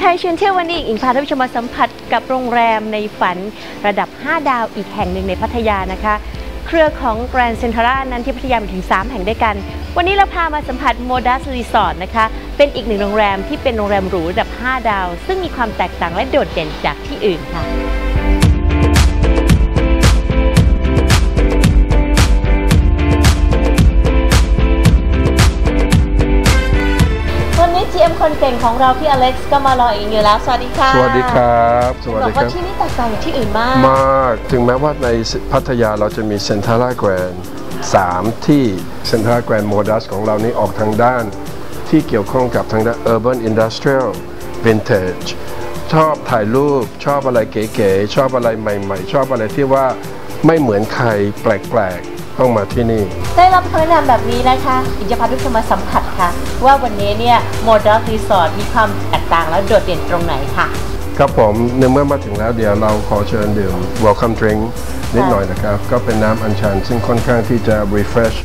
ทยชวนเที่ยววันนี้อิงพาท่านผู้ชมมาสัมผัสกับโรงแรมในฝันระดับ5 ดาวอีกแห่งหนึ่งในพัทยานะคะเครือของ Grand Centara นั้นที่พัทยามีถึง3 แห่งด้วยกันวันนี้เราพามาสัมผัส Modas Resort นะคะเป็นอีกหนึ่งโรงแรมที่เป็นโรงแรมหรูระดับ5 ดาวซึ่งมีความแตกต่างและโดดเด่นจากที่อื่นค่ะGM คนเก่งของเราพี่อเล็กซ์ก็มารอเองอยู่แล้วสวัสดีค่ะสวัสดีครับสวัสดีครับที่นี่แตกต่างจากที่อื่นมากถึงแม้ว่าในพัทยาเราจะมีเซ็นทรัลแกรนด์3ที่เซ็นทรัลแกรนด์โมดัสของเรานี้ออกทางด้านที่เกี่ยวข้องกับทางด้าน Urban Industrial Vintage ชอบถ่ายรูปชอบอะไรเก๋ๆชอบอะไรใหม่ๆชอบอะไรที่ว่าไม่เหมือนใครแปลกๆต้องมาที่นี่ได้รับคำแนะนำแบบนี้นะคะอิงจะพาทุกคนมาสัมผัสค่ะว่าวันนี้เนี่ยโมดัสรีสอร์ทมีความแตกต่างและโดดเด่นตรงไหนค่ะครับผมเมื่อมาถึงแล้วเดี๋ยวเราขอเชิญดื่ม Welcome Drink นิดหน่อยนะครับก็เป็นน้ำอัญชันซึ่งค่อนข้างที่จะ refresh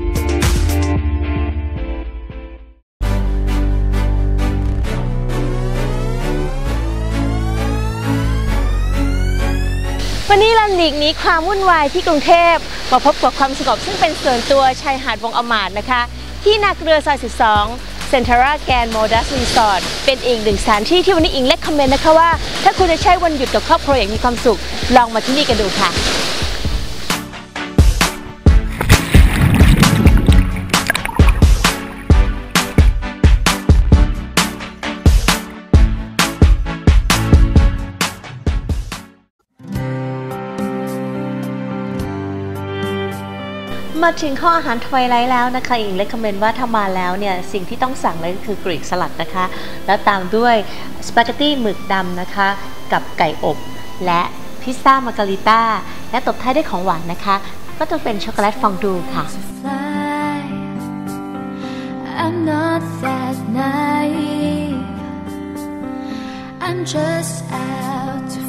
วันนี้เราหลีกหนีความวุ่นวายที่กรุงเทพมาพบกับความสงบซึ่งเป็นส่วนตัวชายหาดวงอมาตย์นะคะที่นาเกลือซอย12 Centara Grand Modas Resort เป็นอีกหนึ่งสถานที่ที่วันนี้อิงเล็กคอมเมนต์นะคะว่าถ้าคุณจะใช้วันหยุดกับครอบครัวอย่างมีความสุขลองมาที่นี่กันดูค่ะมาถึงข้ออาหารทวายไลท์แล้วนะคะอิงเล็กคอมเมนต์ว่าถ้ามาแล้วเนี่ยสิ่งที่ต้องสั่งเลยก็คือกรีกสลัดนะคะแล้วตามด้วยสปาเกตตี้หมึกดำนะคะกับไก่อบและพิซซ่ามาการิต้าและตบท้ายด้วยของหวานนะคะก็จะเป็นช็อกโกแลตฟองดูค่ะ I'm not that naive I'm just out to